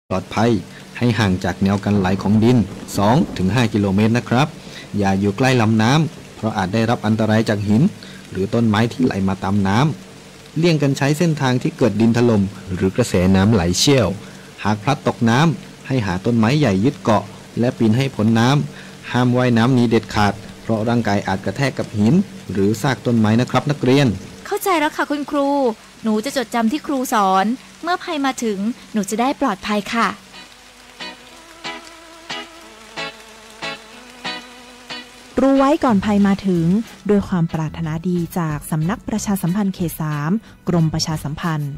ปลอดภัยให้ห่างจากแนวกันไหลของดิน 2-5 กิโลเมตรนะครับอย่าอยู่ใกล้ลำน้ำเพราะอาจได้รับอันตรายจากหินหรือต้นไม้ที่ไหลมาตามน้ำเลี่ยงกันใช้เส้นทางที่เกิดดินถล่มหรือกระแสน้ำไหลเชี่ยวหากพลัดตกน้ำให้หาต้นไม้ใหญ่ยึดเกาะและปีนให้พ้นน้ำห้ามว่ายน้ำหนีเด็ดขาดเพราะร่างกายอาจกระแทกกับหินหรือซากต้นไม้นะครับนักเรียนเข้าใจแล้วค่ะคุณครูหนูจะจดจำที่ครูสอนเมื่อภัยมาถึงหนูจะได้ปลอดภัยค่ะรู้ไว้ก่อนภัยมาถึงด้วยความปรารถนาดีจากสำนักประชาสัมพันธ์เขต 3 กรมประชาสัมพันธ์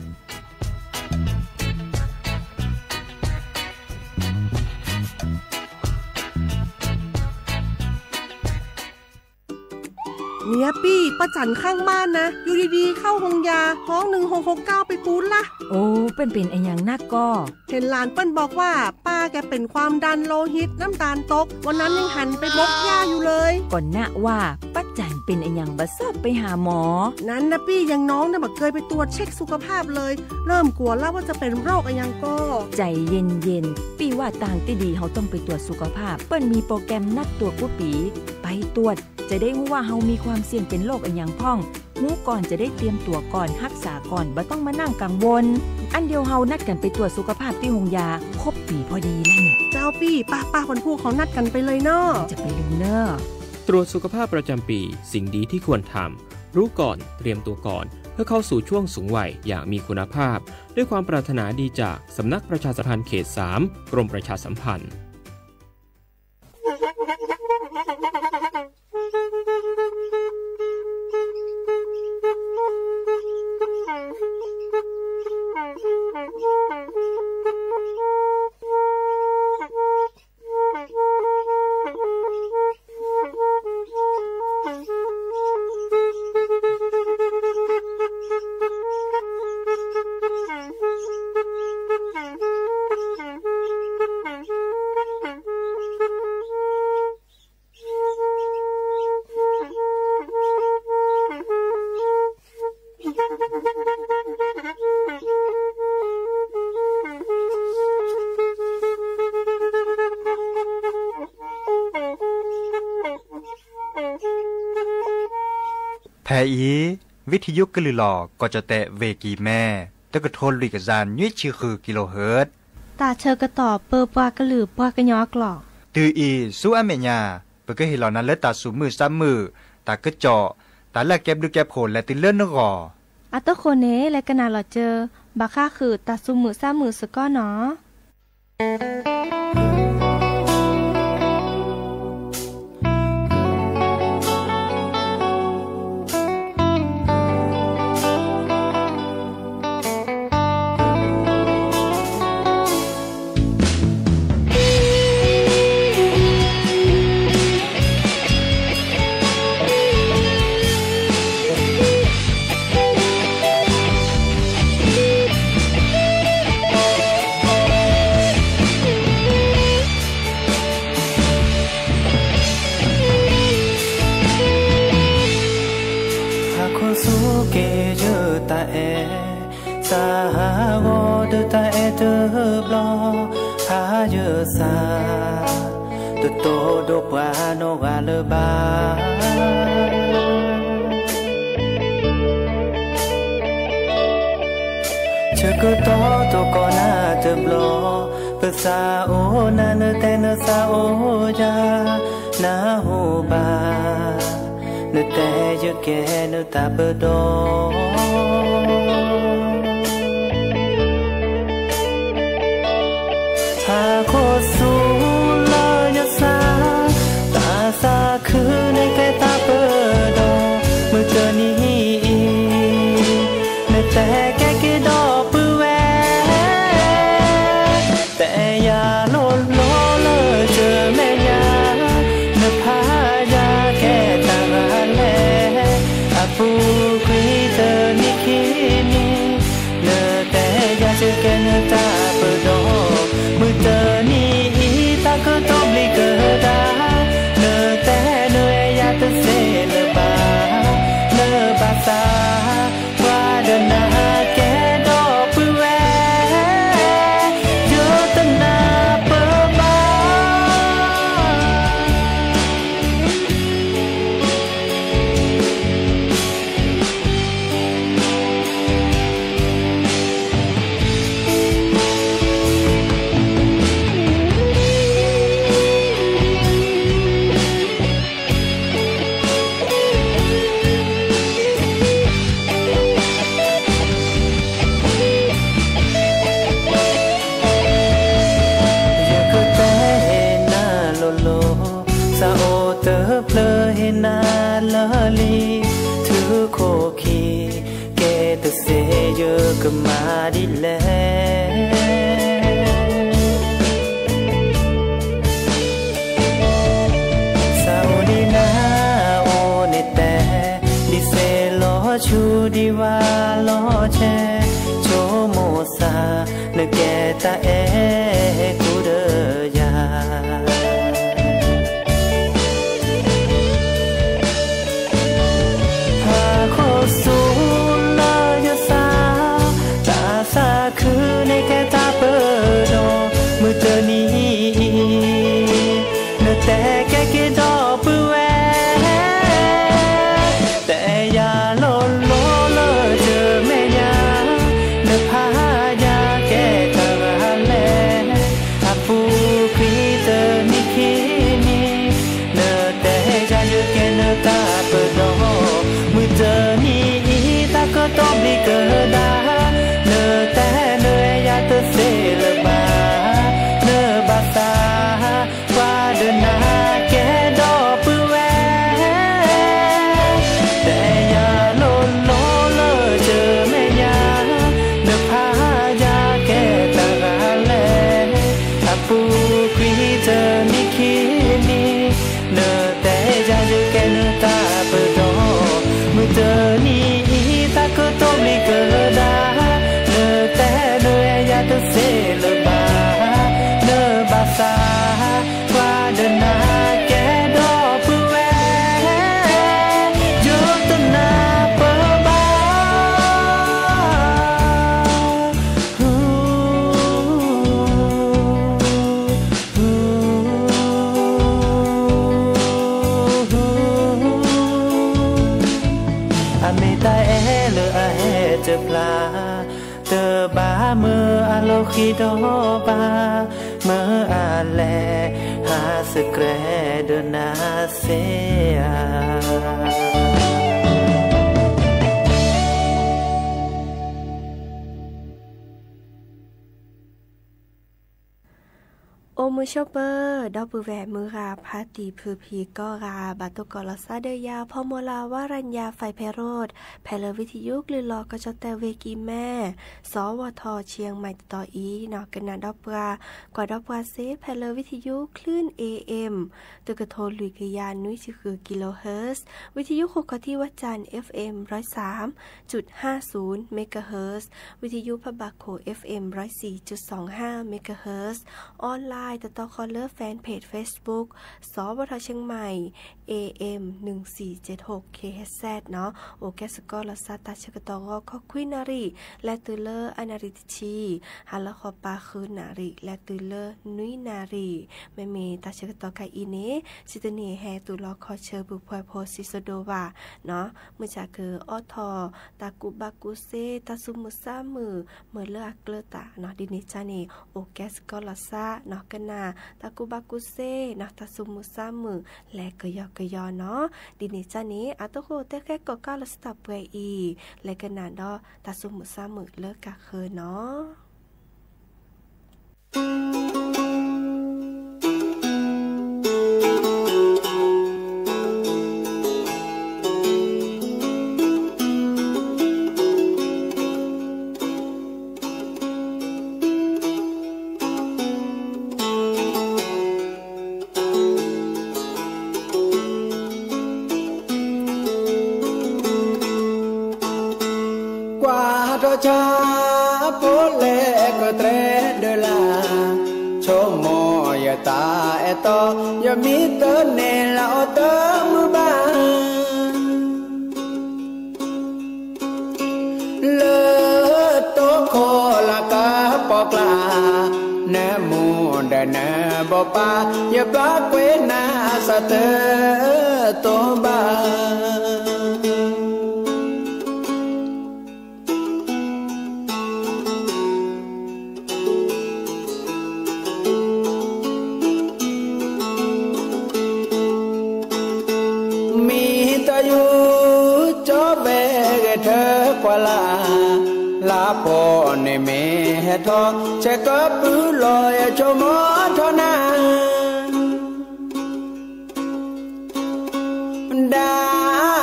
เนี่ยปี้ป้าจันข้างบ้านนะอยู่ดีๆเข้าห้องยาห้อง1669ไปปูนละโอ้เป็นไอ้อย่างนักก็เห็นหลานเปิ้นบอกว่าป้าแกเป็นความดันโลหิตน้ำตาลตกวันนั้นยังหันไปบกยาอยู่เลยก่อนนะว่าป้าจันเป็นไอ้อย่างบ่ชอบไปหาหมอนั้นนะปี้ยังน้องน่ะบ่เคยไปตรวจเช็คสุขภาพเลยเริ่มกลัวแล้วว่าจะเป็นโรคอะไรยังก็ใจเย็นๆปี้ว่าต่างที่ดีเฮาต้องไปตรวจสุขภาพเปิ้นมีโปรแกรมนัดตรวจกุปีไปตรวจจะได้รู้ว่าเฮามีความเสี่ยงเป็นโรคอันยังพ่องรู้ก่อนจะได้เตรียมตัวก่อนรักษาก่อนบ่ต้องมานั่งกังวลอันเดียวเฮานัดกันไปตรวจสุขภาพที่โรงยาครบปีพอดีแล้วเนี่ยเจ้าปี้ป้าวันพูเขานัดกันไปเลยเนาะจะไปลืมเนาะตรวจสุขภาพประจำปีสิ่งดีที่ควรทำรู้ก่อนเตรียมตัวก่อนเพื่อเข้าสู่ช่วงสูงวัยอย่างมีคุณภาพด้วยความปรารถนาดีจากสำนักประชาสัมพันธ์เขต 3 กรมประชาสัมพันธ์แทอีวิทยุกลือหลอก็จะแตะเวกีแม่ตะกะทนลุยกะจานยุ้ยชื่อคือกิโลเฮิรตซ์ตาเชอกระตอบเปอปากระหลือปากระยอกหลอกตืออีสู้อเมญาเปก็เห็นเหล่านั้นและตาสูมือซ้ำมือตากระเจาะตาแลกแก็บดูแก็บโผลและติเลื่อนนกออัตโคเนและกะนาหลอเจอบาค่าคือตาสูมือซ้ำมือสก้อเนาะซาโอนาเนเตเนซาโอจานาโฮบาเนเตยแกเนตาเปโดฮาโคสูลายซาตาซาคือในแกตาเปโดเมื่อเจอนี้เนเตแกกิดอปือแวแต่อย่าโลดโลเลเจอแม่ยาเนพายาแก่ตาแลอาปูคุยเธอนิคินีเนแต่ยาเจอแกเนตาเปโดมือเธอนี่ตาก็ต้องบลิกดาเนแต่เนยาตเซเลบาเนบาซาวาเดนาแกดอปือแวโยตลีถือโคคีแกตะเสยก็มาดิแลสาวดีนาโอเนแต่ดิเซลอชูดีวาลอแชโชโมซาเนแกตาเอกูเดยาสูลายสาตาสาคือในแค่ตาเปิดมือเจอนี้เนื้อแต่แค่คิดดอกปื้อแหวแต่อย่าโลดโลเลอเจอแม่ยาเนื้อพายาแก่กะระแลอาฟูครีเจอนิคินีเนื้อแต่จะอยู่แค่เนื้อตาเปิดมือเจอนี้ก็ต้องมีเกิดาเนื้อแต่เนื้อยาเตเสลบาเนื้อบาซาว่าเดินหน้าแกดอปื้อแหวแต่อย่าโลดโลเลอเจอแม่ยาเนื้อพายาแกตาราแลอาปูควีเจอนิคินีเนื้อแต่จะอยู่แกเนื้อตาเปิดมือเจอนี้ก็ต้องมีเกิดาเนื้อแต่เนื้อยาตะเสลบาเนื้อบาซาว่าเดินหน้าแกดอปื้อแหวโยตนาเปิบาอเมตาเจอปลาเตอบาเมื่ออาโลคิโดบาเมื่ออาแลหาสเกรเดนาเซียโอมือชอปเปอร์ดอกปือแหวมือราพาตีพือพีก็ราบาตุกอลซาเดยาพอโมลาวารัญญาไฟเพโรดแพลวิทยุหรือลอกระจอแต่เวกีแม่สวทเชียงใหม่ต่ออีนอกกันนาดอกปลากว่าดอกปลาเซแพลวิทยุคลื่น AM ตึกโทนลุยกยานนุ้ยคือกิโลเฮิรตซ์วิทยุโคกที่วัดจันทร์ FM 103.50 เมกะเฮิรตซ์วิทยุพะบักโข FM 104.25 เมกะเฮิรตซ์ออนไลน์ต่อคอลเลอร์แฟนเพจ Facebook สวทเชียงใหม่ AM 1476 KHZ เนาะโอแกสกอลซาตาชกตอคอควินารีและตือเลอร์อนาริตชีฮัลละคอปาคือนารีและตือเลอร์นุยนารีแม่เมตาชกตอไกอีเนซิตเนแฮตุลอคอเชอร์บุพวยโพซิโซโดวาเนาะเมื่อจากคือออทอตากุบากุเซตาซุมุซามือเมื่อเลือกเกลตาเนาะดินิจาเนโอแกสกอลซาเนาะกันนาตากุบากุเซนะตาซุมุซามือและกยอกยอเนาะดินิจานี้อัตโคเตแค่ก็ก้าลสตับเวอีและกันนาดอตาซุมุซามือเลิกกะเคยเนาะชาโพเลก็เตรเดลาโชโมยตาเอโตยมิเตเนลาโอเตมือบาเลโตโคลากาปอกลาเนมูเดเนบปายปลาเกวนาสเตโตบาลาปอเนเมทอเชก็ปือลอยจมอทนาดา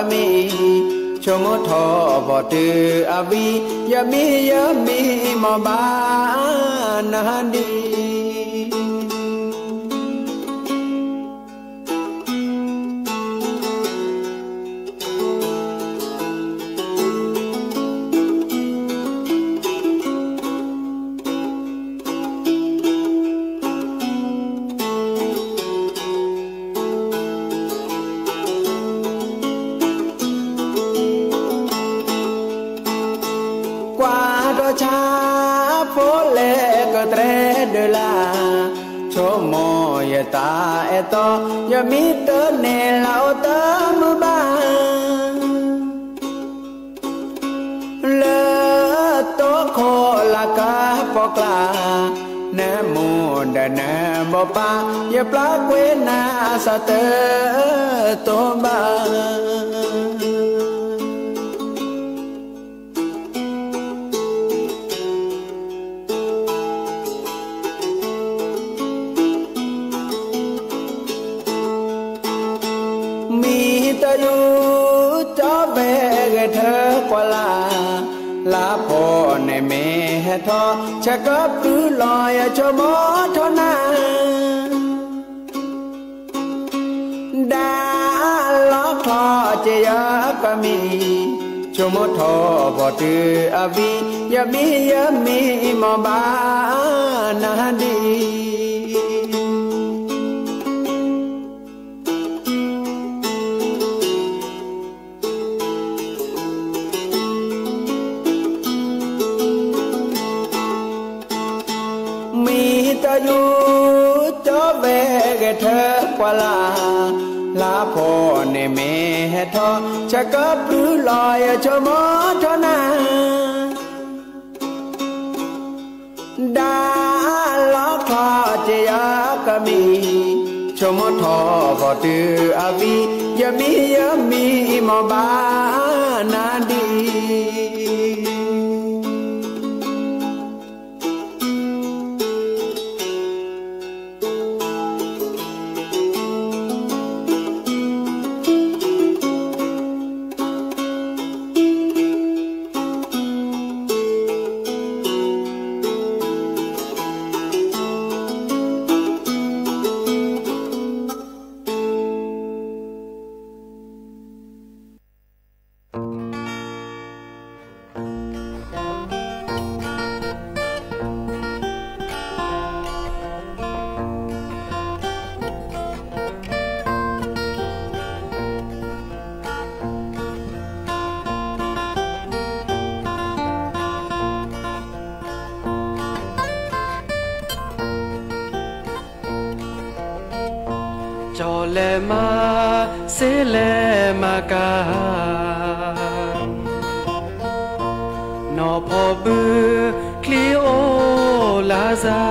มีชมทอบอตืออาวียามีมอบานาดีชาโพเลก็เตรเดลาโชโมยตาเอโตยามิเตเนลาเตมบาเลโตโคลากาปอกลาเนมูเดเนบปายาปลาเกวนาสะเตโตบาจอเบกเธอกว่าลาพอในเมหทอชะก็ปลื้ลอยชมอทนาดาล็อกทอเจยก็มีชมทอบอตืออาวียามีมอบานาดีอยู่จอเบกเธอกว่าลาพอในเมหทอชะก็ปลื้ลอยชมอทนาดาล็อกทอเจยก็มีชมทอบอตืออาวียามีมอบานาดีจอเลมาเซเลมากานอพอบือคลีโอลาซา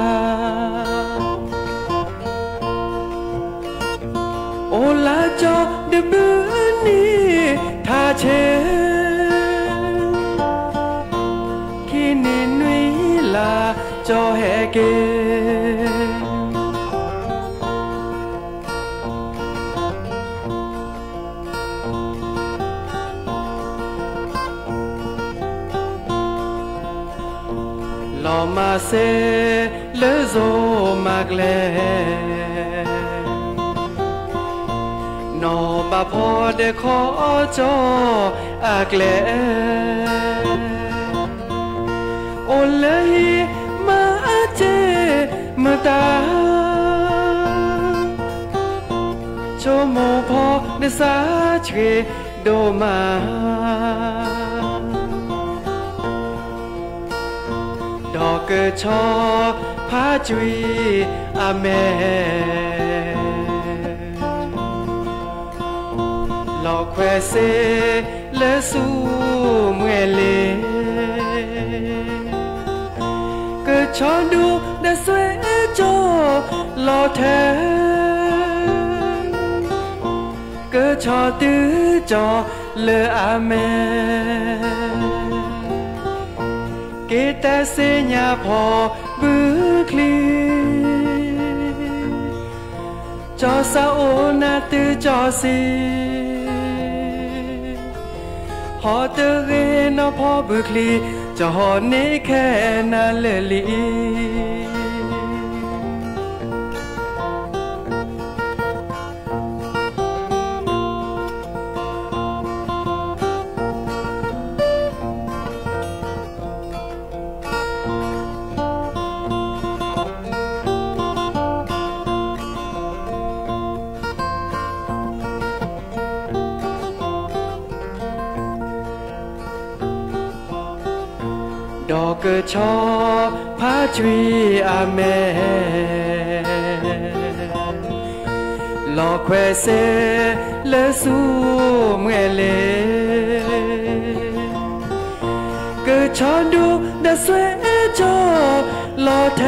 โอลาจอเดบือนี่ทาเชคินินุยลาจอเฮเกลอมาเซเลโซมากเลนอบาพอเดขอจออากเลโอเลยมาเจมาตาโชโมพอเดสาเชโดมาดอกเกชอพาจุยอาเมลอกแควเซเลสูเมเลเกชอดูเดสเวจอลอเทเกชอตื้อจอเลอาเมเกตเสญาพอบือคลีจอซาโอนาตือจอซีหอเตเรนอพอบึกลีจะหอเนแค่นาเลลีดอกเกชอพาจวีอาเมลอแควเซเลสูเมเลเกชอดูดะสวยจอลอแท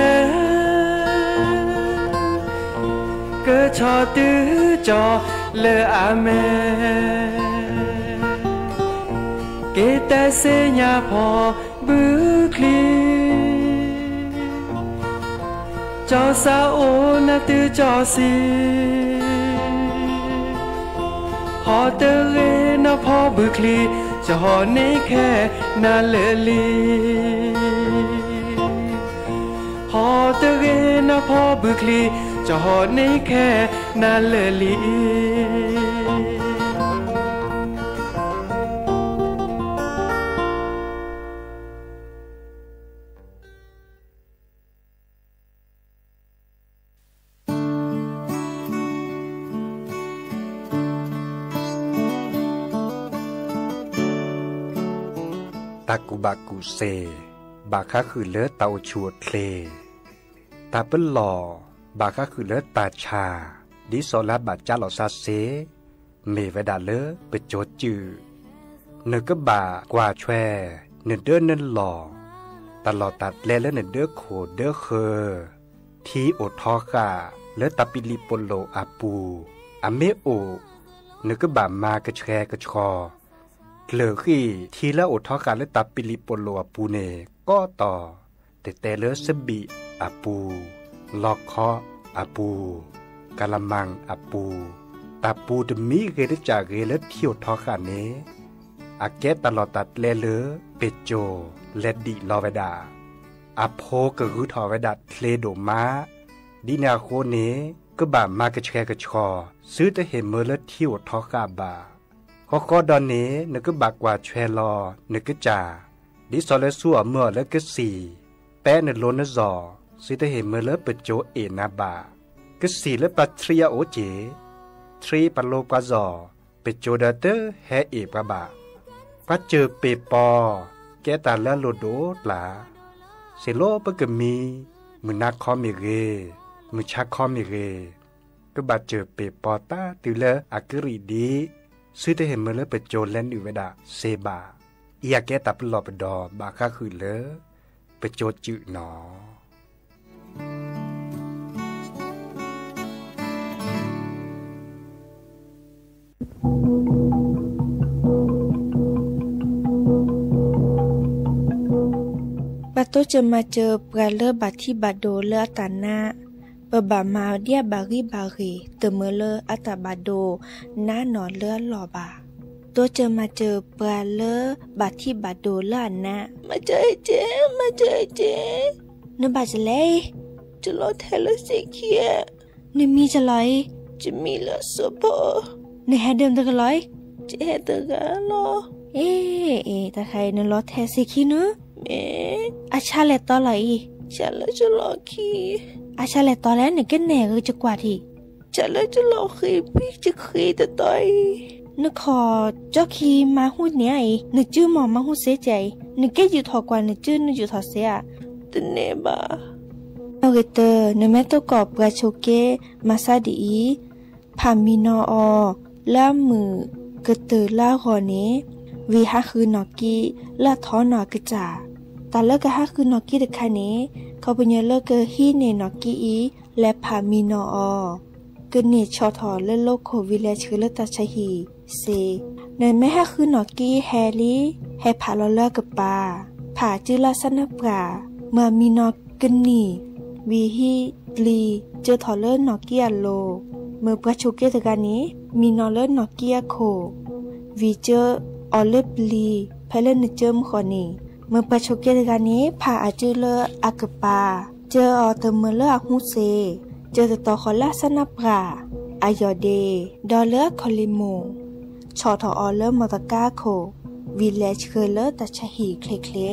เกชอตื้อจอเลอาเมเกตเสญาพอบึกลีจอสาโอนาตือจอซีหอเตเรนาพอบึกลีจะหอเนแค่นาเลลีหอเตเรนาพอบึกลีจะหอเนแค่นาเลลีตากุบากุเซบาคะคือเลือเตาชัวเคลตาเปิ้ลหล่อบาคะคือเลือตาชาดิโซลาบาจ้าหล่อซาเซเมเวดาเลอเปโจจือเนกบากว่าแชเนเดอร์เนนหล่อตลอดตัดแลและเนเดอร์โคเดอร์เคอทีโอทอคาเลตาปิลิโปโลอาปูอเมโอเนกบามากระแชกระชอเหลือขี้ทีละอุทธอการและตับปิลิโปโลอาปูเนก็ต่อแต่เลือสบีอาปูลอกเคาะอาปูกะละมังอาปูตาปูดมีเกดจากเกลเที่ยวทอการเนอาแกตลอดตัดเลเลอเป็ดโจและดิลอเวดาอาโพกะคือทอเวดาเคลโดมาดินาโคเนก็บามากระแชกระชอซื้อแต่เห็นเมื่อและเที่ยวทอกาบาข้อดอนนี้นึกบักว่าแชลอนึกจ่าดิซอเลซัวเมื่อและก็สี่แป้นโลนจอสิได้เห็นเมื่อและเปิดโจเอนาบาก็สี่และปัตรียโอเจทรีปโลกาจอเปิดโจดาเตอร์แฮเอบาบาก็เจอเปปอแกตาและโลโดปลาเซโลปกมีมือนักคอมิเรมือชักคอมิเรก็บาเจอเปปอตาติเลอากริดีซื้อได้เห็นเมื่อเลเป็นโจรแลนอยู่เวดาเซบาอยากแกตับหลอบดอบาค่าคือเลเป็นโจรจืดหนอบัดโตจะมาเจอปลาเลอบัดที่บัดโดเลอตานาเปิบามาเดียบารีเตเมเลออัตบาโดหน้านอนเลือหล่อบาตัวจะมาเจอปลาเลอบัดที่บัดโดเลอนะมาเจอเจนบาจะเลยจะรอเทเลสิเคียนมีจะลอยจะมีเลอสุโบในแฮเดิมตะกลอยจะแฮตะกะลอตะใครนรอเทสิคีเนอาชาเลตอไหลชาเลจะรอคีอาชาเลตอแล้วเนี่ยก็แหน่ก็จะกว่าที่ชาเลจะรอคีพี่จะคีแต่ต่อยนึกขอเจ้าคีมาหูเนี่ยนึกจื้อหมอมาหูเสียใจนึกแกอยู่ถอกว่านึกจื้อนึกอยู่ถอเสียแต่เนบาเอาเกเตอร์นึกแม่ตัวกอบกระโชเกมาซาดีพามีนอล่ามือกระเตอร์ล่าขอนี้วีฮักคือนอกี้ล่าท้อนอกระจ่าแต่เลิกกะฮักคือนอกี้เด็กคันนี้เขาเป็นเลิกเกอฮีเนนอกี้และพามีนอเกินเนชอทอเล่โลโควิเลชื่อเลตาชฮีเซในแม่ฮักคือนอกี้แฮรี่แฮพาลอเลอร์กับปาผาจื้อลาสันปราเมื่อมีนอกันนี่วีฮีลีเจอทอเลอร์นอกี้โลเมื่อประชุกเกตกันนี้มีนอเลอร์นอกี้โควีเจอออเลบลีเพลนเจิมขอนี่เมื่อประชกเกตการนี้พาอาจือเลออากปาเจออเตเมเลอฮูเซเจอตอคอลาสนับกาอายอเดดอเลอคอลิโมชอทอเลอมอตกาโควิเลจเคเลอตัชหีเคลเคล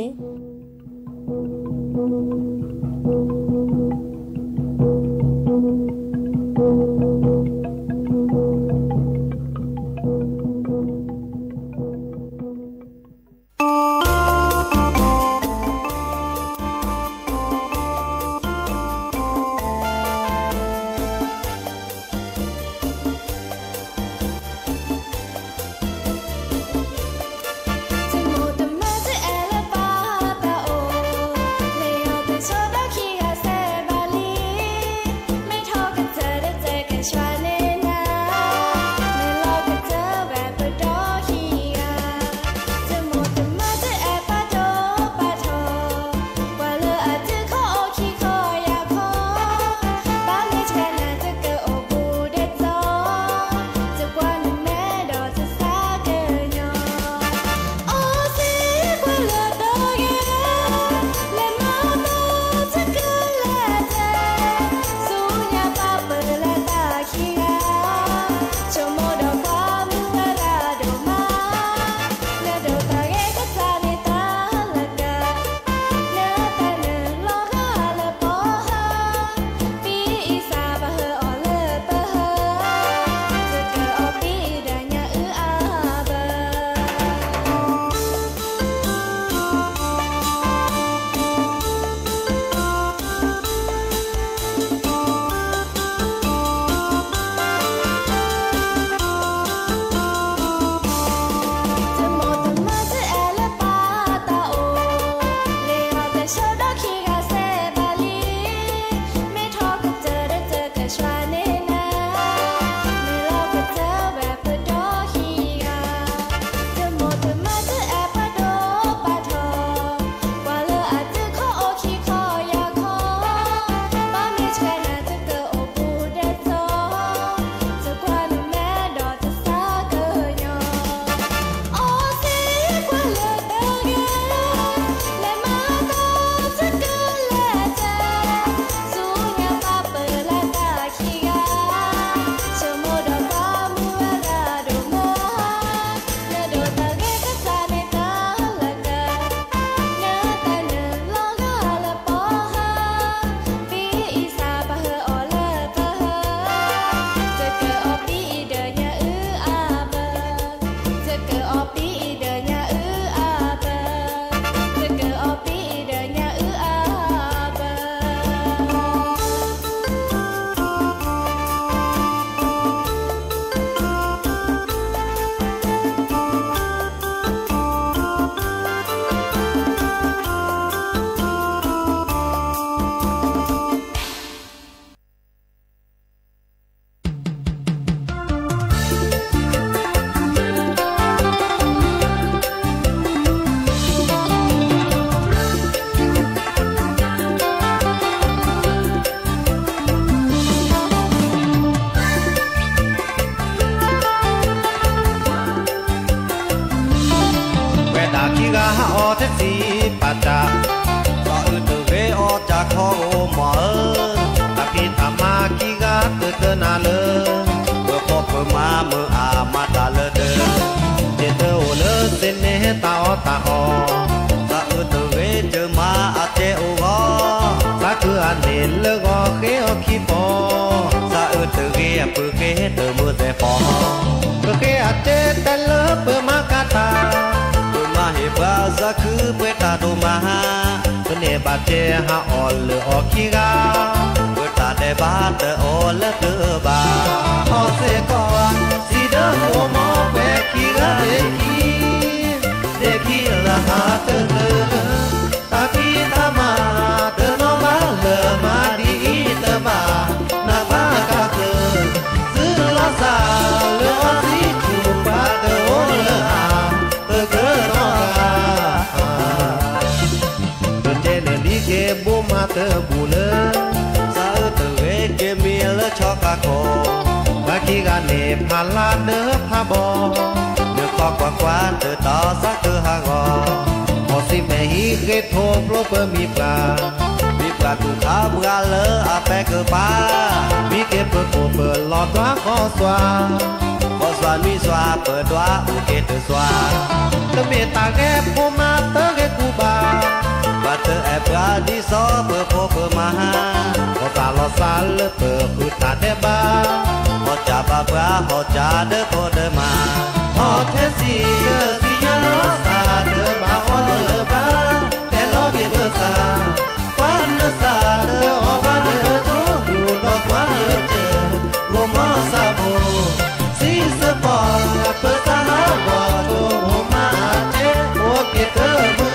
พาลาเด้อพาบอเนื้อคกว่าเธอต่อสักเธอหางอพอสิแม่ฮีเกตโทโปรเปอร์มีปลาตูขาเบื่อเลออาแปกเกอร์ปามีเก็บเปิดโปเปิดหลอดว่าขอสวามีสวาเปิดว่าโอเคเธอสวาเธอเมตตาแกโพมาเธอแกกูบาว่าเธอแอบราดีซอเปิดโพเปิดมาพอตาลอซาเลเปิดคือตาเดบาพอจ่าบาบราพอจ่าเดอโคเดมาพอเทสีเดอสียาลอซาเดอบาออเดอบาแต่ลอเกเบอร์ซาซาเดอออกมาเดอโตอยู่ดอกว่าเจอโรมาซาโบซีสปอร์เปิดตาหาบ่โตโฮมาเจโอเกเตอร์มือ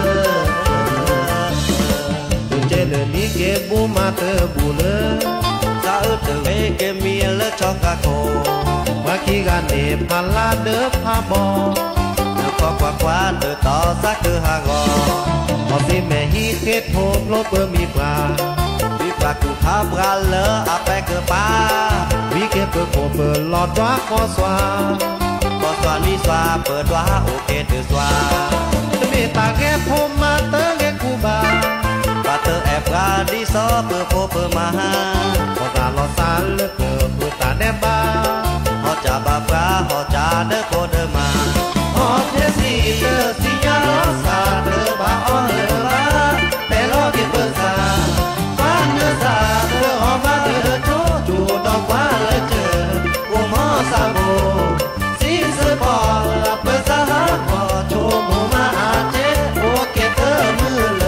เลยเจเลนี่เกบูมาเตอบูเลซาเอเตเวเกมีเลชอกาโกว่าคีกันเดพาลาเดอพาบอเดอกว่าเดอต่อสักเดอหางอพอสิแม่ฮีเกตโทโปรเปอร์มีปลาตูขาเบื่อเลออาแปกเกอร์ปามีเก็บเปิดโปเปิดหลอดว่าขอสวามีสวาเปิดว่าโอเคเธอสวาเมตตาแกโพมาเตอแกกูบาเธอแอบราดีซอเปิดโพเปิดมาพอตาลอซาเลเปิดคือตาแดบาพอจ่าบาปราพอจ่าเดอโคเดมาพอเทสีเดอสียาลอซาเดอบาออเดอบาแต่ลอเก็บเปิดซาซาเธอออกมาเธอโจจูดอกว่าเลยเจอโอมอซาโบซีสปอร์เปิดซาฮาพอโชโมมาอาเจโอเกเธอมือเลย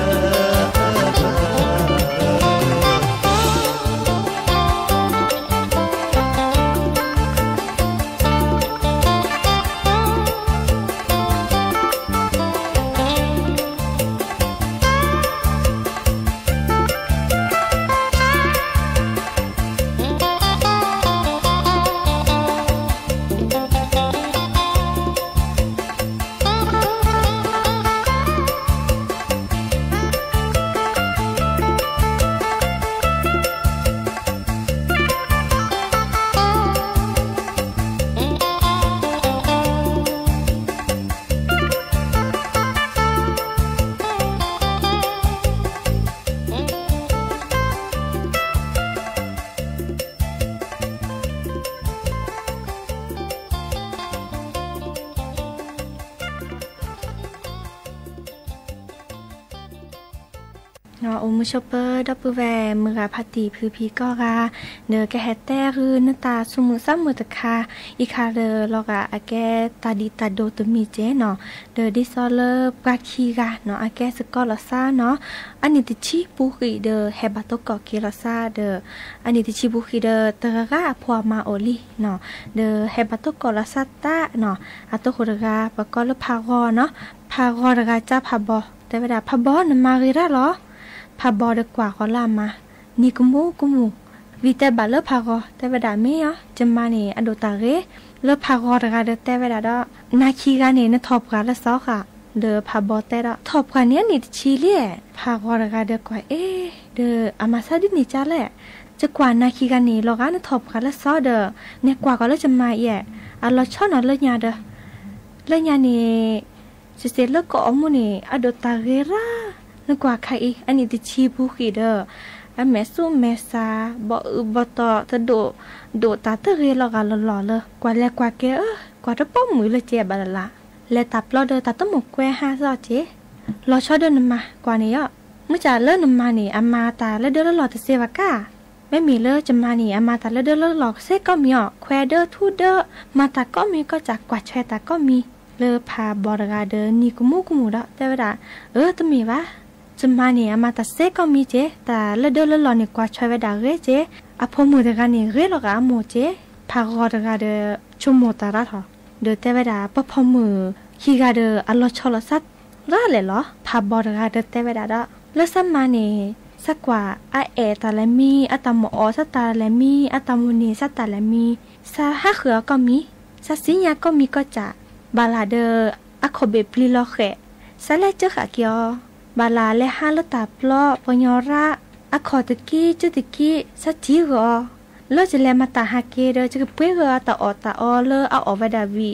โอมุชเปอร์ดับเบิลแวร์มือกาพัตีพือพีก็กาเนอแกแฮตแต่คือหน้าตาสุมือซ้ำมือตะคาอีคาเดอลอกาอาแกตาดีตาโดตมีเจเนาะเดอดิซอเลอร์ปราคีกาเนาะอาแกสกอลซาเนาะอันนี้ติชิปุกีเดอแฮบัตโตกอเกลซาเดออันนี้ติชิปุกีเดอตะกาพัวมาโอลีเนาะเดอแฮบัตโตกอลซาตาเนาะอัตโตคุรกาปะกอลพากอเนาะพากอรกาจ้าพาบอแต่เวลาพาบอนมาริระหรอพาบอดกว่าก็ลามานี่กุมูวิแต่บาเลพากอแต่เวลาไม่อ่ะจะมาเนี่ยอันโดตาเรเลพากอดกาเดแต่เวลาดอนาคีกันเนี่ยนะทบกันละซอกอะเดอพาบอแต่ละทบกันเนี่ยนี่ชิเล่พากอดกาเดกว่าเดออามาซาดินี่จ้าแหละจะกว่านาคีกันนี่เรากันนะทบกันละซอเดอเนี่ยกว่าก็เลยจะมาแย่อันเราชอบนอนเลยญาเดอเลยญานี่จะเสร็จแล้วก็อมุนี่อันโดตาเรร่านึกว่าใครอันนี้ติชีผู้ขีเดออันแม่สู้แม่ซาบ่ต่อจะโดตาเตเรลอกันหล่อเลยกว่าแลกว่าแกกว่าจะป้อมมือเลยเจ็บละและตับรอเดอตาต้มหมกแคว5ซอเจรอชอเดินมากว่านี้อ่ะเมื่อจะเลิกนมานี่อามาตาแล้วเดอหล่อแต่เซวากาไม่มีเลิกจะมานี่อามาตาแล้วเดอหล่อเซก็มีอ่ะแควเดอทูเดอมาตาก็มีก็จากกว่าแชตาก็มีเลอพาบอร์กาเดอนี่กุมูละแต่เวลาตมีวะจะมาเนี่ยมาตัดเซก็มีเจแต่เลือดเลือดหลอนเนี่ยกว่าช่วยไว้ได้เรเจอะพอมือเด็กกันเนี่ยเรหรอกอะโมเจพากอดกาเดชั่วโมงตาละทอเดแต่ไว้ได้พอพอมือขี้กาเดอัลลอชอลสัตร่าเลยเหรอพาบอดกาเดแต่ไว้ได้ละเลือดซ้ำมาเนี่ยสักกว่าตาละมีอะตามอสัตตาละมีอะตามุนีสัตตาละมีซาห้าเขือก็มีซาสิญญาก็มีก็จะบาลาเดอะขบเบปลีลอเขซาเลเจอขาเกียวบาลาและ5ลตาปลอปญอระอะขอตะกี้จุตะกี้สัจจิกอเลจะแลมาตาหาเกเดจะเปื้อตาออเลเอาออวดาวีก็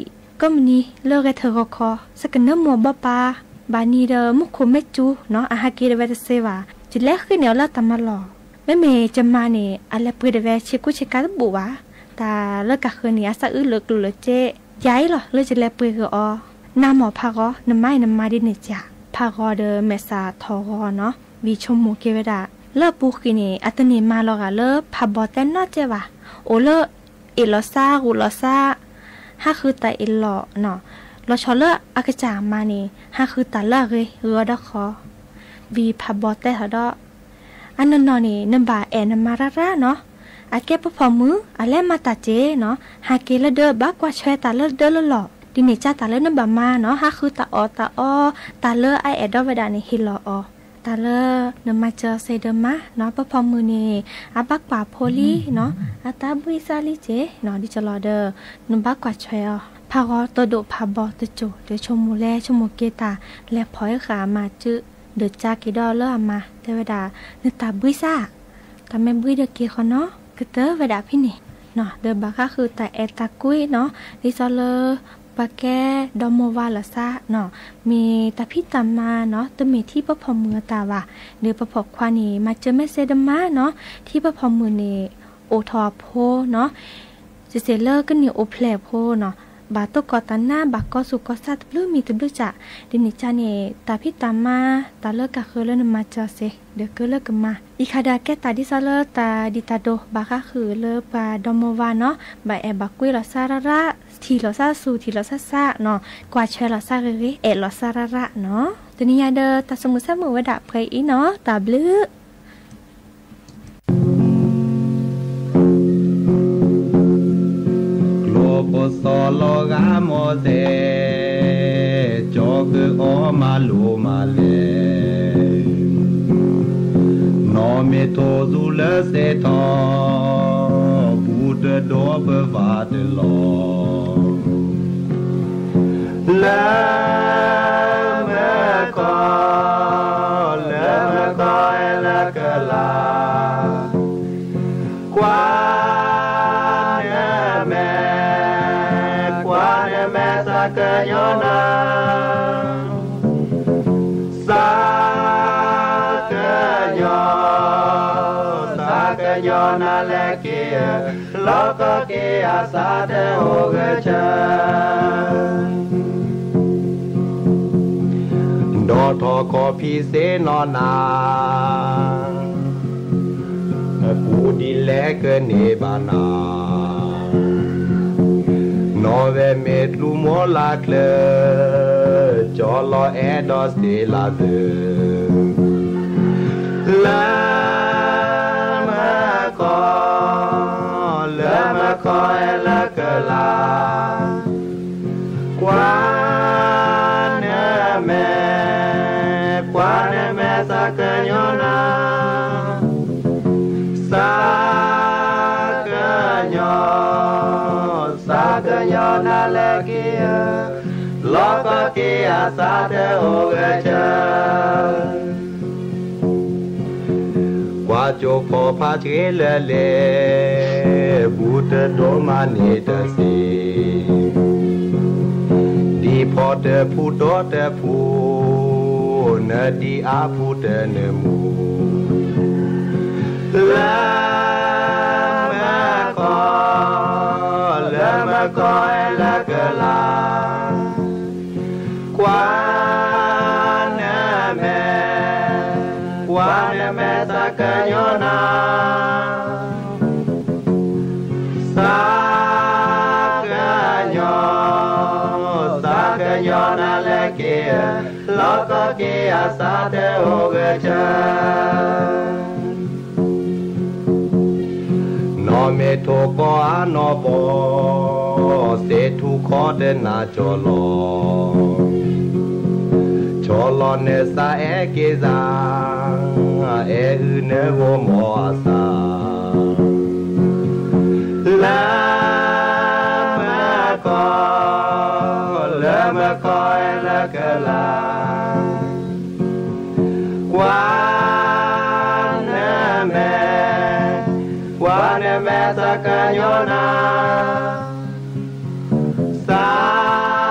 ก็มันนี่เลิกกับเธอก็คอสักกันเนื้อหมัวบ่ปาบานีเดอมุคุเมจูเนาะอาฮากีเดเวตเซวาจิแลขึ้นเหนียวละตามมาหล่อแม่เมย์จะมาเนี่ยอะไรปืนเดเวเชกุเชกาตบุวะแต่เลิกกับคืนนี้อาซาอื้อเลิกดูเลยเจ๊ย้ายหรอเลิกจะแลปืนก็อ๋อน้ำหมอพากอน้ำไม้น้ำมาดิเนจ่าพากอเดอเมษาทอเนาะวิชมโมเกเวดาเลิกปุกินี่อัตเนมาหรอกะเลิกพับบอเต้นน่าเจ๊วะโอเลิกเอลอซากูลอซาห้าคือแต่เอลอเนาะเราชอเลออากาจามานี่ห้าคือตาเลิกเลยเรือดอกคอวีพับบอเต้หอดออันนั้นนี่นับบ่าแอนมาระเนาะอาเก็บพอมืออาเล่มาตาเจเนาะหาเกลเดอบักว่าช่วยตาเลิกเดอละหล่อดิเนจ้าตาเลิกนับบ่ามาเนาะห้าคือตาตาเลิกไอแอดอเวดานี่ฮิลออตาเลนมาเจอเซเดมาเนาะพอมือนี่อาบักกว่าโพลีเนาะอาตาบุยซาลิเจเนาะดิจลอเดอนบักกว่าช่วยพากอตัวดุพาบอตโจเดชมูแลชมูเกตาและพอยขามาจื้อเดจากิดอเลอมาเทวดาเนตาบุยซาแต่แม่บุยเดเกคอเนาะกเตอเวดาพี่นี่เนาะเดบักก็คือแต่เอตากุยเนาะดิจลอปาแกดอมวาลาซาเนาะมีตาพี่ตามมาเนาะตัวมีที่ประพอมือตาว่าเนื้อประพอควานีมาเจอแม่เซดมาเนาะที่ประพอมือนี่โอทอโพเนาะเจเซเลอร์ก็เนี่ยโอเพลโพเนาะบาตกอตันหน้าบากอสุกอซาตบลูมีตบลูจ่าดินิจานี่ตาพี่ตามมาตาเลิกกะคือเลิกมาเจอเซเดี๋ยวก็เลิกกันมาอีคาดาแกตาดิซาเลอตาดิตาโดบาค่ะคือเลิกปาดอมวาเนาะบาแอบากุยลอซาระระทีลอซาสูทีลอซาซาเนาะกว่าเชลอซาเรริเอลอซาระระเนาะตัวนี้ยาเดอตาสมุทรสมุวดาเพยอีเนาะตาบลือโปสอลกาโมเซจอกออมาลูมาเลนอเมโตซูเลเซทอบูดโดบวาดลอลาเมกอลาเมกอเอลกลากว่ากะยอนาสากะยอนาเลเกลอกเกอาสาเดโอเกชะดอทอคอพีเซนอนากูดิเลกเนบานา Nove metru mola cle, jolo edos de la de. La me co ela que la. Quane me sa cañona. Saganyona lekia loka kia sate ogecha Kwacho ko pachilele Buddha domani tasi Di pote putote pu Nadi apute nemu La ko ela que la Quane me sa cañona Sa cañona le que loco que asate ogecha No me tocó a no po se tu khode na cholo ne sa e ke za e ne wo mo sa la me ko la ke la quane me sa cañona sa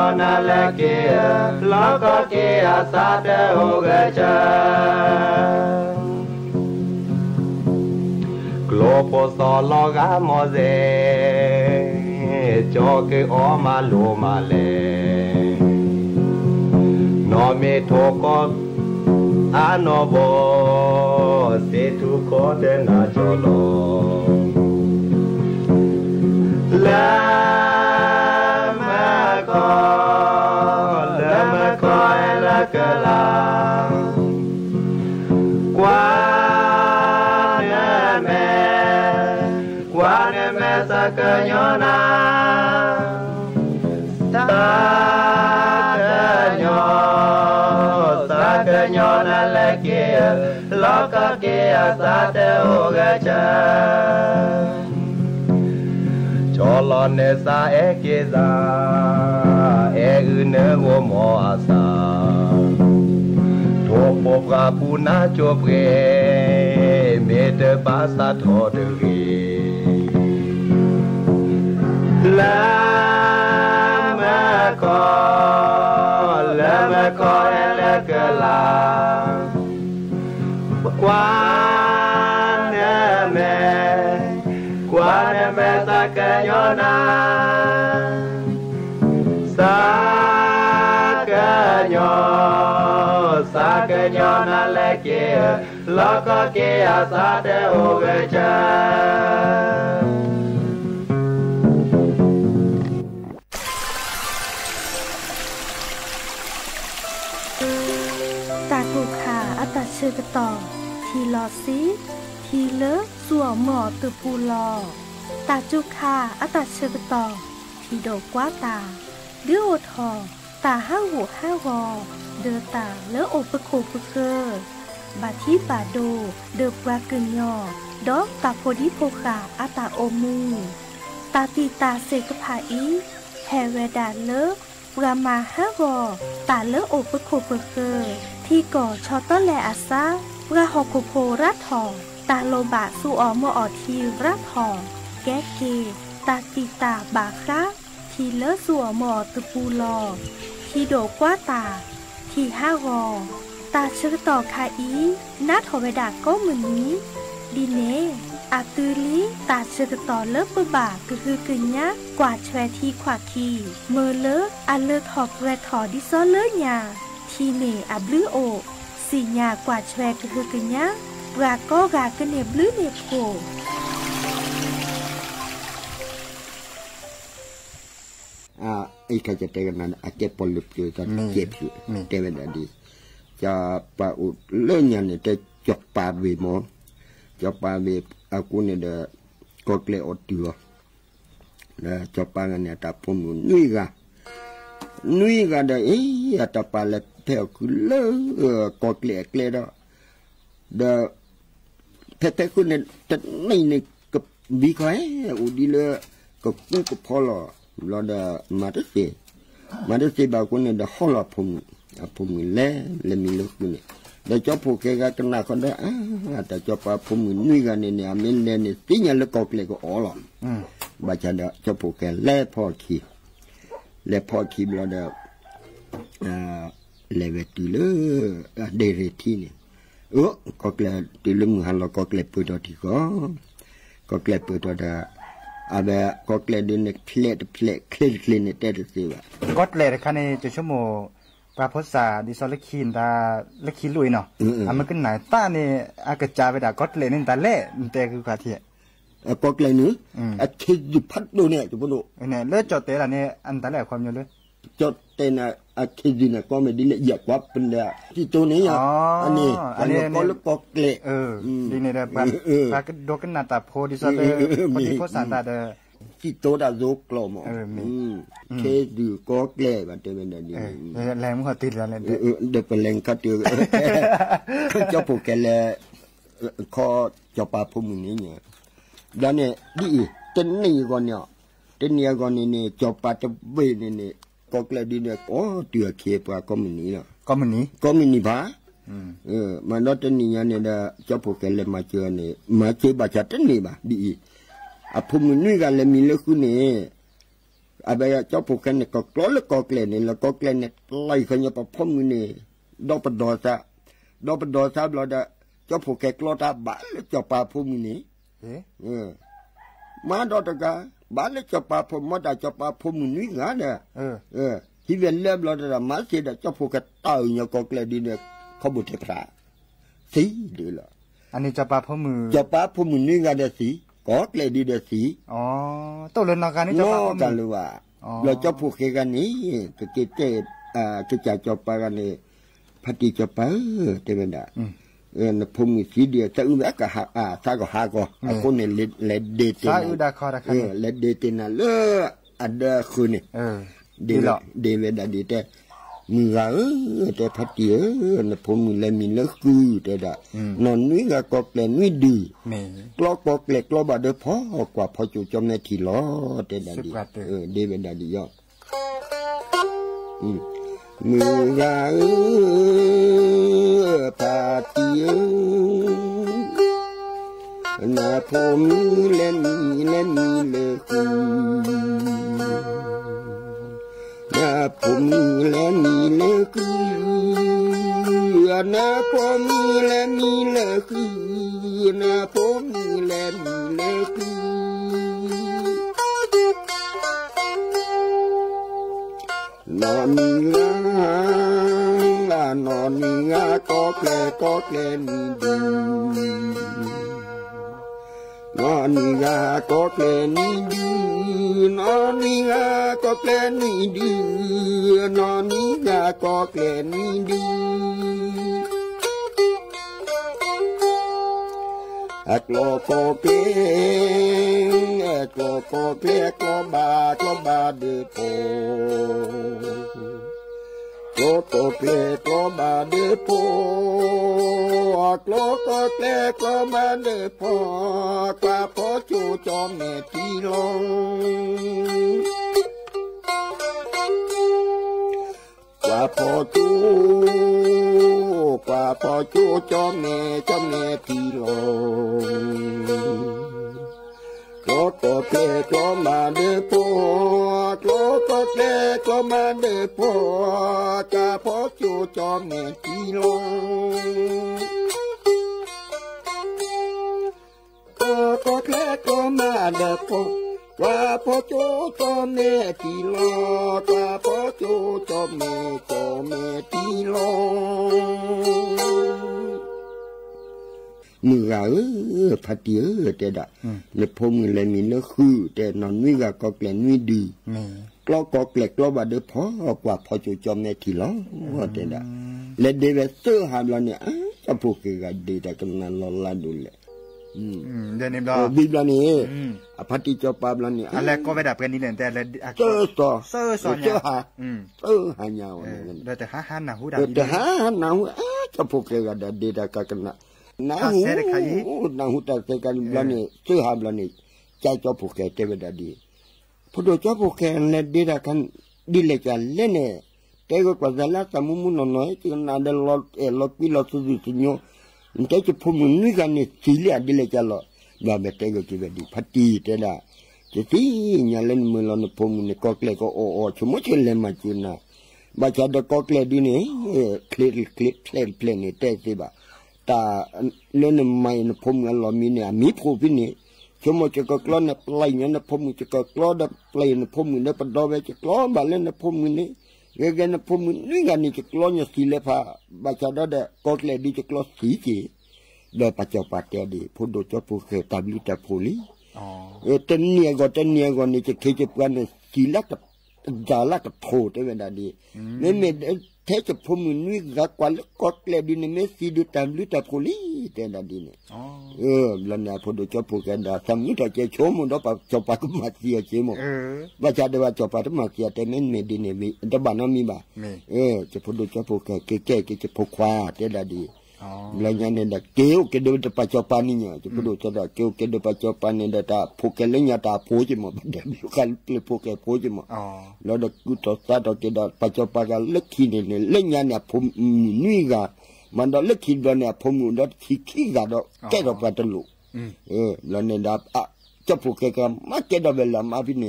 na le ke lo ko ke sa te ho ge cha Globo solo ga moze cho ke o ma lo ma le no me to ko ano bo se tu ko de na cho lo la ma ko la ka la qua Sakanyona Sakanyona leke Loka ke asate ogacha Cholo ne sa ekeza Egune wo mo asa Topo prapuna chopre Mete basa todere La ma ko la ke la Kwa ne me sakanyona sakanyona leke loko ke asate ogecha ชื่อกต่อทีลอซีทีเลสัวหมอตุปูลอตาจุคาอัตชื่อกต่อทีโดกว่าตาเดือโอทอตาห้าหูห้าวอเดือตาเลอโอปะโคปะเกอบาทีบาโดเดือปลากึ่งยอดอกตาโพดิโพคาอัตโอมูตาตีตาเสกผาอีแฮเวดาเลอรามาห้าวอตาเลอโอปะโคปะเกอที่ก่อชอต้นแลอาซาปราหอกโพรัดทอตาโลบะสูออมอทีรัดทอแกเกตาติตาบาคะทีเลสัวหมอตะปูลอทีโดกว่าตาทีห้าวอตาชื่อต่อคาอีนัดหอเวดาก็เหมือนนี้ดีเนอาตือลีตาชื่อต่อเลิกปบ่าคือกึ่งยะกว่าแชร์ทีขวาคีเมื่อเลิกอันเลิกถอดแวดถอดิซ้อเลิกยาทีเนอับลือโอสีญากว่าแชร์คือกึ่งยะปราก็กากเนบลือเนโพไอ้ใครจะเตะกันนั้นอาจจะปลุกอยู่ตอนเจ็บอยู่เตะเป็นดีจะปะอุดเลื่อนยันเนี่ยจะจบปาวีมอจบปาวีอากูเนี่ยเดก็เกลียดตัวนะจบปากันเนี่ยแต่ผมนุ้ยกันเดไอ้แต่ปาเล็บเท่าคือเลื่ก็เกลียดเดแต่คุณเนี่ยจะนี่กับวิเคราะห์อุดีเลยกับพอละเราได้มาได้เสียบางคนเนี่ยได้ห้องละผมเล่มีลูกนี่ได้จบพวกแกกันหน้าคนได้แต่จบผมนุ้ยกันเนี่ยมีเนี่ยสิ่งอย่างเล็กก็เล็กก็อ๋อละบางทีเด้จบพวกแกเล่พอขี้เราได้เล่เวทีเลยเดรทีเนี่ยก็เล็กตีลึงหันเราก็เล็กเปิดตัวที่ก็เล็กเปิดตัวได้อาแบบก็เกล็ดเนี่ยเคล็ดเนี่ยแต่ดูสิว่าก็เกล็ดคันนี้จะชั่วโมงปลาพษาดิซอลคินตาเล็กขี้ลุยเนาะมันก็ไหนตาเนี่ยอากาศจ่าไปด่าก็เกล็ดนี่ตาเล่แต่คือกาที่ก็เกล็ดนี้คิดอยู่พัดดูเนี่ยจุ๊บดูเนี่ยเลือดจดเตะละเนี่ยอันตาเล่ความเยอะเลยจดเตะน่ะคิดอยู่เนี่ยก็ไม่ได้ละเอียดว่าเป็นเนี่ยที่ตัวนี้อันนี้ก็เล็กก็เกล็ดดีเนี่ยแบบปลากระโดดกันหน้าตาโพดิซอลพอดีโพสันตาเดที่โตดาโซกลอมเคดูก็เกล็ดแบบเดิมนี่แรงมันก็ติดแล้วเลยเดี๋ยวเป็นแรงคัดเจอเจ้าพวกแกเลยขอเจ้าป่าพุ่มนี้เนี่ยดังนี้ดีเต้นนี่ก่อนเนี่ยเจ้าป่าจะเว้ยเนี่ยก็เกล็ดดีเนี่ยโอ้เดือดเขียบก็มันนี่บ้ามันรถนี่เนี่ยเจ้าพวกแกเลยมาเจอเนี่ยมาเจอบาดจัดนี่บ้าดีพุ่มนี่กันเลยมีเลือดคุณเนี่ยอะไรเจ้าผูกกันเนี่ยก็กล้อแล้วก็เกลเนี่ยแล้วก็เกลเนี่ยไล่ขยับปะพ่อมือนี่ดอกปดอซะเราได้เจ้าผูกแกกล้อตาบ้านแล้วเจ้าป่าพ่อมือนี่มาดอกตะกาบ้านแล้วเจ้าป่าพ่อมาได้เจ้าป่าพ่อมือนี่งานเนี่ยที่เวียนเล็บเราได้มาเสียได้เจ้าผูกแกตายเนี่ยก็เกลดีเนี่ยเขาบุตรพระสีดีละอันนี้เจ้าป่าพ่อมือนี่งานเดสีก็เกลดีเดสีอ๋อตัวเรือนนาการนี่เจ้าป่าพ่อมือกันเลยว่าเราเจ้าผูกแกกันนี้ก็เกตก็จะเจ้าป่ากันนี่พัติเจ้าป่าเต็มเลยนะพ่อมือสีเดียวจะอุ้มก็หาซาก็หาก็คนเนี่ยเลดเดตินะเลดเดตินะเลอันเดอคืนเนี่ยเดเวดาดีแต่มือแต่พัดเดียวนะผมมือเลยมีเลือกคือแต่ละนอนนุ้ยก็เกล็ดนุ้ยดีกล้อเกล็ดกล้อบาดเดือพอกว่าพอจู่จมในทีล้อแต่ละดีเดเวดาดียอดมือพัดเดียวนะผมเล่นมีเลือกคือนะผมและมีเลือกคือนะผมและมีเลือกคือนะผมและมีเลือกคือนอนมีงาก็แกล้มีดีนอนนี่ก็เกลนี่ดีนอนนี่ก็เกลนี่ดีนอนนี่ก็เกลนี่ดีกลอก็เกลกลอบาเดือโปกลอก็เกลกลอบาเดือโปกลอก็เกลกลอบาเดือโปกว่าพอจูจอมแม่ที่ลงกว่าพอจูจอมแม่ที่ลงกลอก็เกลกลอบาเดือโปกลอก็เกลกลอบาเดือโปกว่าพอจูจอมแม่ที่ลงก็แค่ก็มาเด็กว่าพอโจจอมแม่ที่ลอว่าพอโจจอมแม่ที่ลอมือพัดเดียวแต่ดะในพมือเลยมีเนื้อคือแต่นอนมือก็เกล็ดมือดีกล้อก็เกล็ดกล้อบาดเดือพอกว่าพอโจจอมแม่ที่ลอแต่ดะและเดวิดเซอร์หาเราเนี่ยจะพูดกันดีแต่กันนั้นเราละดูเลยเดี๋ยวนี้เราบิบลานี่พัติจปาบลานี่อะไรก็ไม่ดับกันนี่แต่เซอร์หายาวแต่หาหนาหูดับแต่หาหนาหูจะพูดกันดีแต่กันนะหนาหูแต่กันบลานี่เซอร์หาบลานี่ใจจะพูดกันเทวดาดีพอดูจะพูดกันเล่นดีแต่กันดีเลยกันเล่นเนี่ยแต่ก็กว่าจะละสมุมุนน้อยที่นั่นเดลลอปีลอสุดสิโนแต่จะพูดมึงนี่กันเนี่ยสิเลียดีเลยจ้ะล่ะว่าแบบแต่ก็จะแบบพัดดีแต่ละจะที่เนี่ยเล่นมือเราเนี่ยพูดมึงเนี่ยก็เกลก็โอ้ชั่วโมงเช่นเล่นมาจีน่ะบางทีเด็กก็เกลดีเนี่ยคลิปเพลงเนี่ยแต่สิบ่ะแต่เล่นไม่เนี่ยพูดมึงเรามีเนี่ยมีพูดพี่เนี่ยชั่วโมงจะก็กล้อเนี่ยปลายเนี่ยนะพูดมึงจะก็กล้อเนี่ยปลายเนี่ยพูดมึงเนี่ยปดดอเวจะกล้อบ้านเล่นเนี่ยพูดมึงเนี่ยเกันพวกมึงนี่กันนี่จะกล้อเนี่ยสีเล็บผ้าบาดเจ็บได้ก็เลยดีจะกล้อสีจีได้ปัจจุบันเดียดีพูดโดยเฉพาะเคยตามลิตาพูลีเต็นเนี่ยก็นี่จะเคยจะกันสีเล็กจาลักโถได้เวลาดีเนี่ยเทจะพวกมึงนี่รักกว่าก็เลยดีเนี่ยสีดูตามลิตาพูลีแต่ละดีเนี่ยแล้วเนี่ยพูดโดยเฉพาะกันได้สามีถ้าจะโชว์มันต้องปัจจุบันก็มาเสียเชื่อมั้งว่าจะได้ว่าจบปัจจุบันเสียแต่ไม่ดีเนี่ยมีแต่บ้านน้องมีบ่จะพูดโดยเฉพาะแก่จะพูดควาแต่ละดีแล้วเนี่ยเด็กเกี่ยวกันดูแต่ปัจจุบันนี่เนี่ยจะพูดโดยเฉพาะเกี่ยวกันดูปัจจุบันเนี่ยแต่พูดกันเรื่องยาตาพูดจิมั้งเด็กมีการเปลี่ยนพูดกันพูดจิมั้งแล้วเด็กกูต่อซาต่อเกี่ยวปัจจุบันกันเล็กขี้เนี่ยเรื่องยาเนี่ยผมนี่ก็มันดอกเล็กขี้ดอกเนี่ยผมดอกขี้ก็ดอกแก่ดอกปัตตลุแล้วเนี่ยดับจะพูดกันมาแก่ดอกเวลามาพี่เนี่ย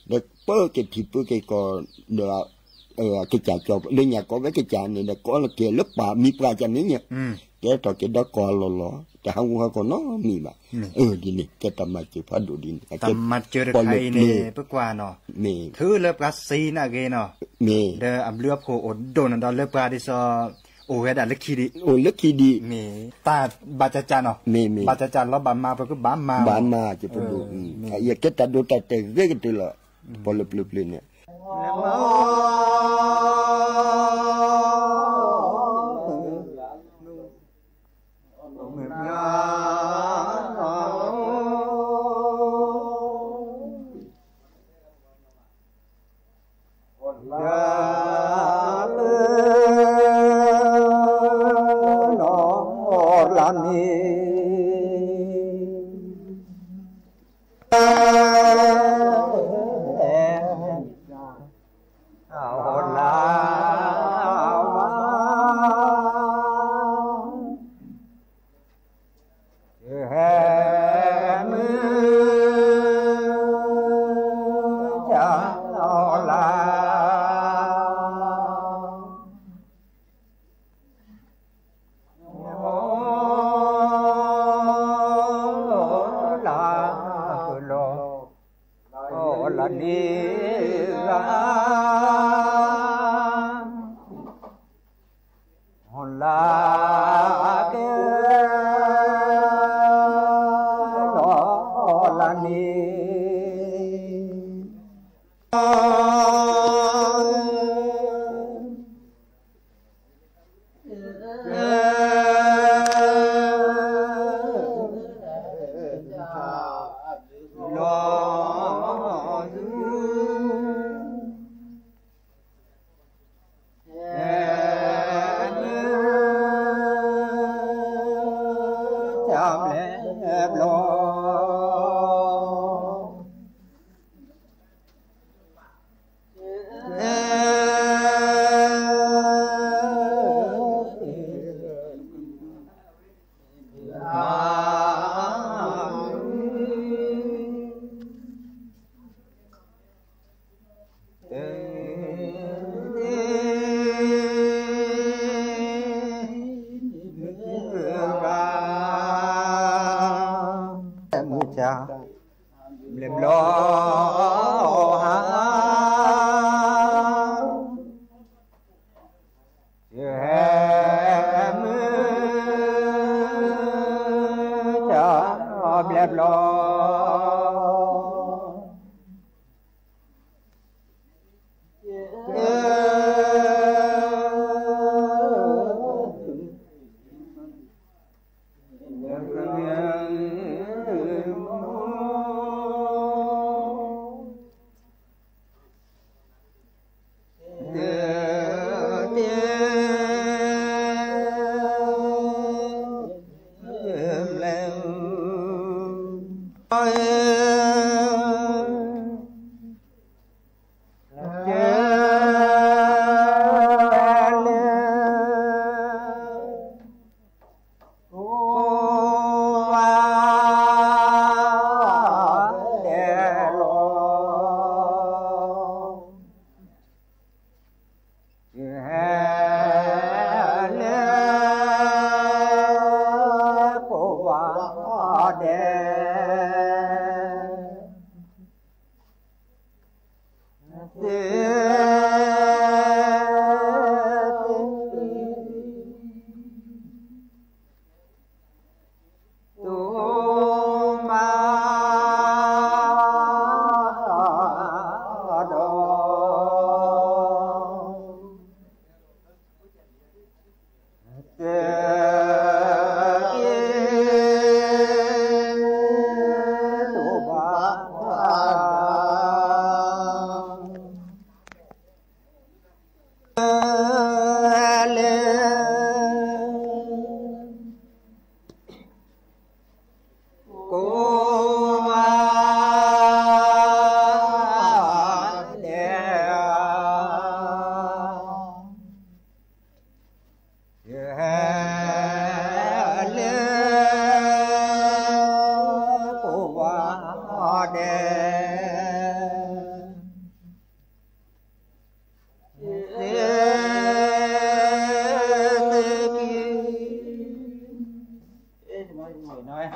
เด็กเปิ้ลเก็บที่เปิ้ลเก็บก็เดี๋ยวcái chả cho lên nhà có cái chả này là có là kia lớp bà mi pra chả này nhỉ cái trò cái đó có lòแต่ห้องเขาnóมีแบบดีนี่แกทำมาเจอพัดดูดินทำมาเจอใครเนี่ยเพื่อกว่าเนาะถือเลือบกาซีน่ะเกเนาะเดี๋ยวอับเลือบโผล่โดนดอนเลือบกาดิซอโอ้ยแต่เล็กขี้ดีเล็กขี้ดีตาบาจจานเนาะบาจจานแล้วบานมาเพื่อก็บานมาจะไปดูไอ้แกตัดดูแต่เรื่องกันตัวละพอเลือบๆเลยเนี่ยน้อย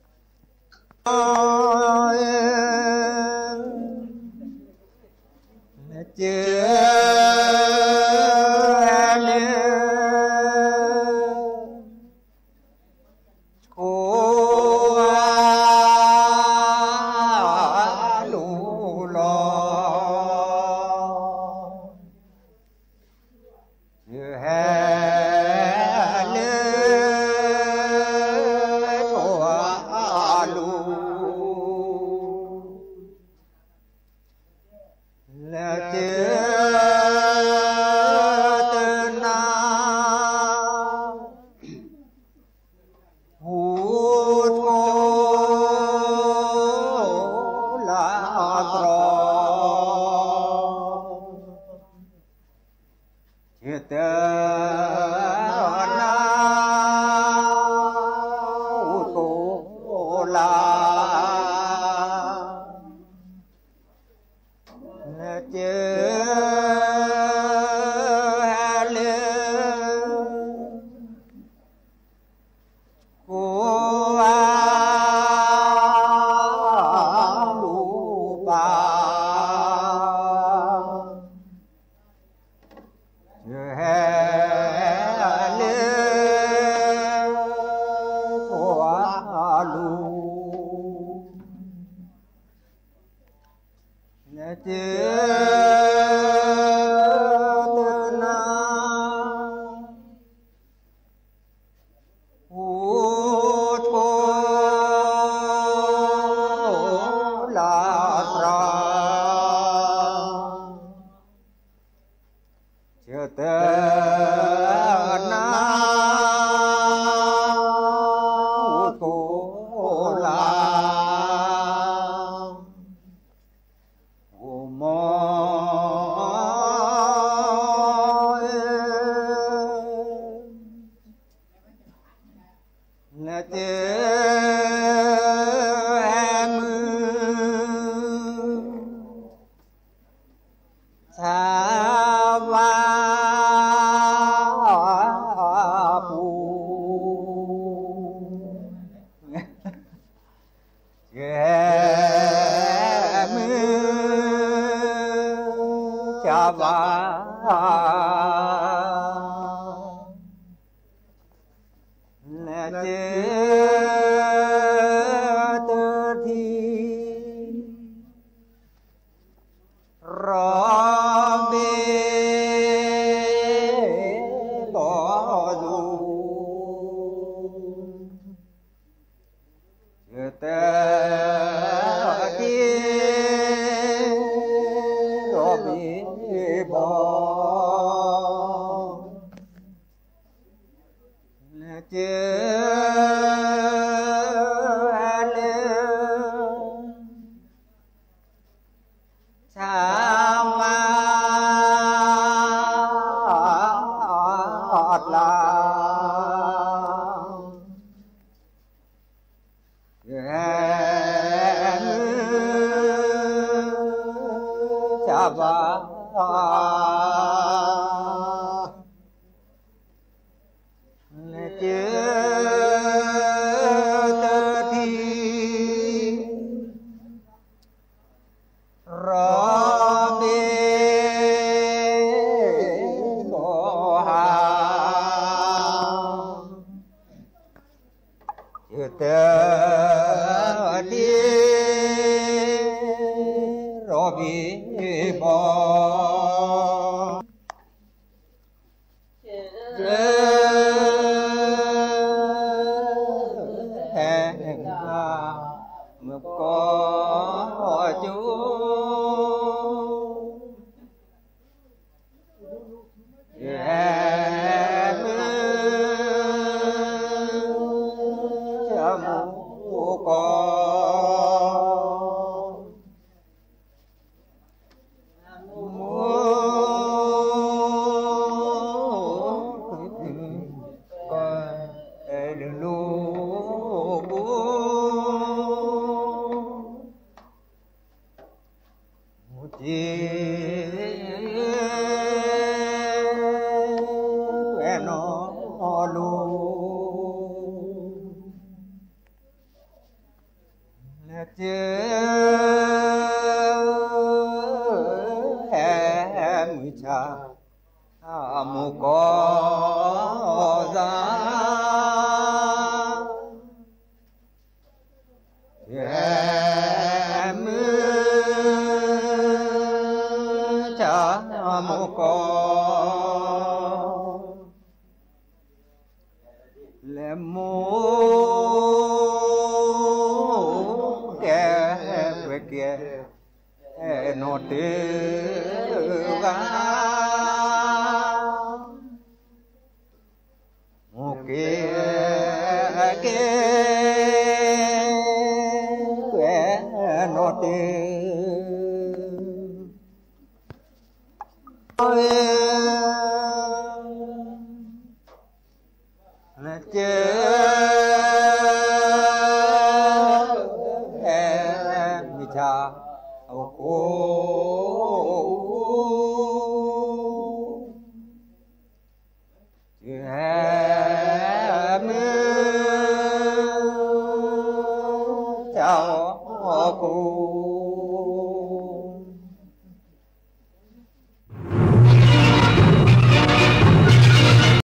เจม mười cha mù có ra cha mù có lệ mù về kia nó tiêu ga một kia nó tiêu là em mi cha cô